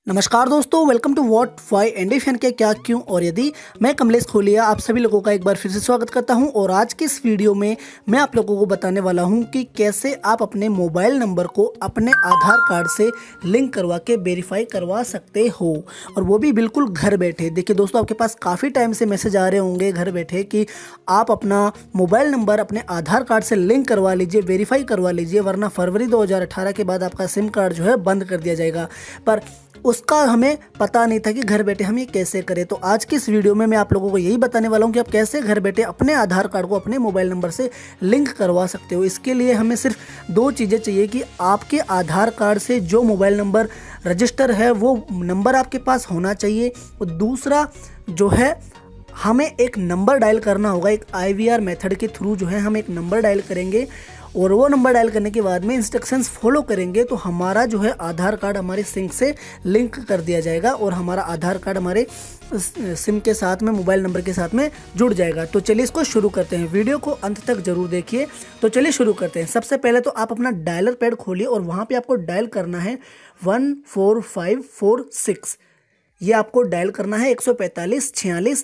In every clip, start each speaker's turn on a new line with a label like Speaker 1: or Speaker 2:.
Speaker 1: नमस्कार दोस्तों, welcome to what why and if के क्या क्यों और यदि। मैं कमलेश खोलिया आप सभी लोगों का एक बार फिर से स्वागत करता हूं और आज के इस वीडियो में मैं आप लोगों को बताने वाला हूं कि कैसे आप अपने मोबाइल नंबर को अपने आधार कार्ड से लिंक करवा के वेरीफाई करवा सकते हो, और वो भी बिल्कुल घर बैठे। देखिए दोस्तों, आपके पास काफ़ी टाइम से मैसेज आ रहे होंगे घर बैठे कि आप अपना मोबाइल नंबर अपने आधार कार्ड से लिंक करवा लीजिए, वेरीफाई करवा लीजिए, वरना फरवरी 2018 के बाद आपका सिम कार्ड जो है बंद कर दिया जाएगा। पर उसका हमें पता नहीं था कि घर बैठे हम ये कैसे करें। तो आज की इस वीडियो में मैं आप लोगों को यही बताने वाला हूं कि आप कैसे घर बैठे अपने आधार कार्ड को अपने मोबाइल नंबर से लिंक करवा सकते हो। इसके लिए हमें सिर्फ दो चीज़ें चाहिए कि आपके आधार कार्ड से जो मोबाइल नंबर रजिस्टर है वो नंबर आपके पास होना चाहिए, और दूसरा जो है हमें एक नंबर डायल करना होगा। एक IVR मेथड के थ्रू जो है हम एक नंबर डायल करेंगे, और वो नंबर डायल करने के बाद में इंस्ट्रक्शंस फॉलो करेंगे तो हमारा जो है आधार कार्ड हमारे सिम से लिंक कर दिया जाएगा, और हमारा आधार कार्ड हमारे सिम के साथ में मोबाइल नंबर के साथ में जुड़ जाएगा। तो चलिए इसको शुरू करते हैं, वीडियो को अंत तक जरूर देखिए। तो चलिए शुरू करते हैं। सबसे पहले तो आप अपना डायलर पैड खोलिए और वहाँ पर आपको डायल करना है 14546। ये आपको डायल करना है 145 46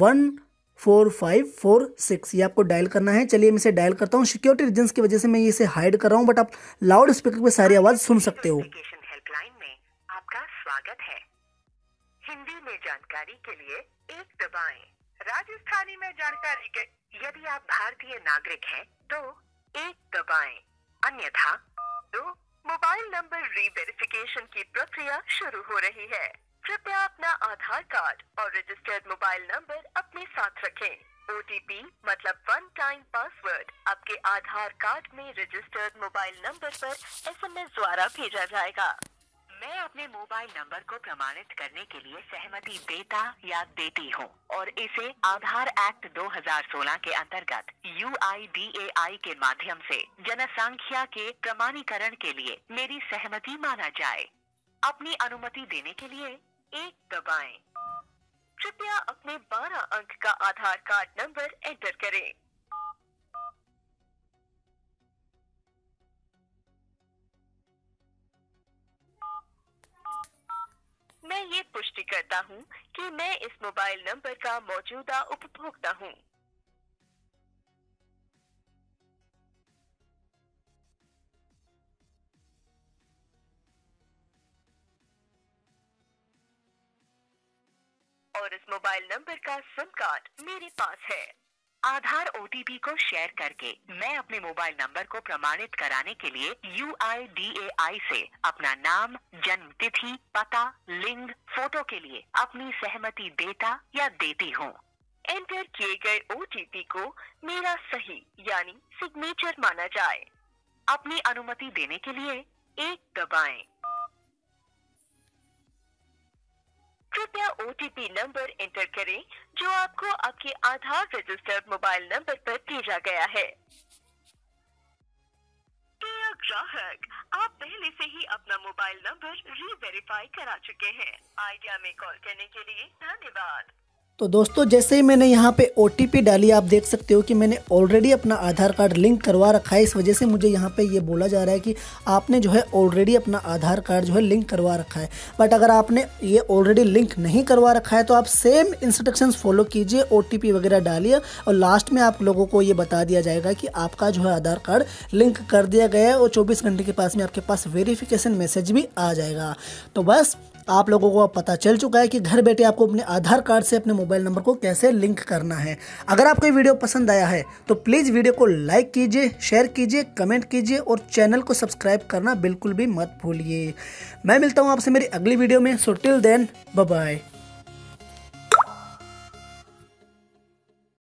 Speaker 1: 14546, ये आपको डायल करना है। चलिए मैं इसे डायल करता हूँ। सिक्योरिटी रीजंस की वजह से मैं इसे हाइड कर रहा हूँ, बट आप लाउड स्पीकर पे सारी आवाज सुन सकते हो।
Speaker 2: हेल्पलाइन में आपका स्वागत है। हिंदी में जानकारी के लिए एक दबाएं। राजस्थानी में जानकारी के यदि आप भारतीय नागरिक हैं तो एक दबाएं, अन्यथा दो। मोबाइल नंबर रीवेरिफिकेशन की प्रक्रिया शुरू हो रही है। कृपया अपना आधार कार्ड और रजिस्टर्ड मोबाइल नंबर अपने साथ रखें। OTP मतलब वन टाइम पासवर्ड आपके आधार कार्ड में रजिस्टर्ड मोबाइल नंबर पर SMS द्वारा भेजा जाएगा। मैं अपने मोबाइल नंबर को प्रमाणित करने के लिए सहमति देता या देती हूँ, और इसे आधार एक्ट 2016 के अंतर्गत UIDAI के माध्यम से जनसंख्या के प्रमाणीकरण के लिए मेरी सहमति माना जाए। अपनी अनुमति देने के लिए एक दबाएं। कृपया अपने 12 अंक का आधार कार्ड नंबर एंटर करें। मैं ये पुष्टि करता हूँ कि मैं इस मोबाइल नंबर का मौजूदा उपभोक्ता हूँ। और इस मोबाइल नंबर का सिम कार्ड मेरे पास है। आधार OTP को शेयर करके मैं अपने मोबाइल नंबर को प्रमाणित कराने के लिए UIDAI से अपना नाम, जन्म तिथि, पता, लिंग, फोटो के लिए अपनी सहमति देता या देती हूँ। एंटर किए गए OTP को मेरा सही यानी सिग्नेचर माना जाए। अपनी अनुमति देने के लिए एक दबाएं। कृपया OTP नंबर एंटर करें जो आपको आपके आधार रजिस्टर्ड मोबाइल नंबर पर भेजा गया है। प्रिय ग्राहक, आप पहले से ही अपना मोबाइल नंबर री-वेरीफाई करा चुके हैं। आइडिया में कॉल करने के लिए धन्यवाद।
Speaker 1: तो दोस्तों, जैसे ही मैंने यहाँ पे OTP डाली, आप देख सकते हो कि मैंने ऑलरेडी अपना आधार कार्ड लिंक करवा रखा है। इस वजह से मुझे यहाँ पे ये बोला जा रहा है कि आपने जो है ऑलरेडी अपना आधार कार्ड जो है लिंक करवा रखा है। बट अगर आपने ये ऑलरेडी लिंक नहीं करवा रखा है तो आप सेम इंस्ट्रक्शंस फॉलो कीजिए, OTP वगैरह डालिए, और लास्ट में आप लोगों को ये बता दिया जाएगा कि आपका जो है आधार कार्ड लिंक कर दिया गया है, और 24 घंटे के पास में आपके पास वेरिफिकेशन मैसेज भी आ जाएगा। तो बस आप लोगों को अब पता चल चुका है कि घर बैठे आपको अपने आधार कार्ड से अपने मोबाइल नंबर को कैसे लिंक करना है। अगर आपको ये वीडियो पसंद आया है तो प्लीज़ वीडियो को लाइक कीजिए, शेयर कीजिए, कमेंट कीजिए, और चैनल को सब्सक्राइब करना बिल्कुल भी मत भूलिए। मैं मिलता हूँ आपसे मेरी अगली वीडियो में। So till then, bye bye.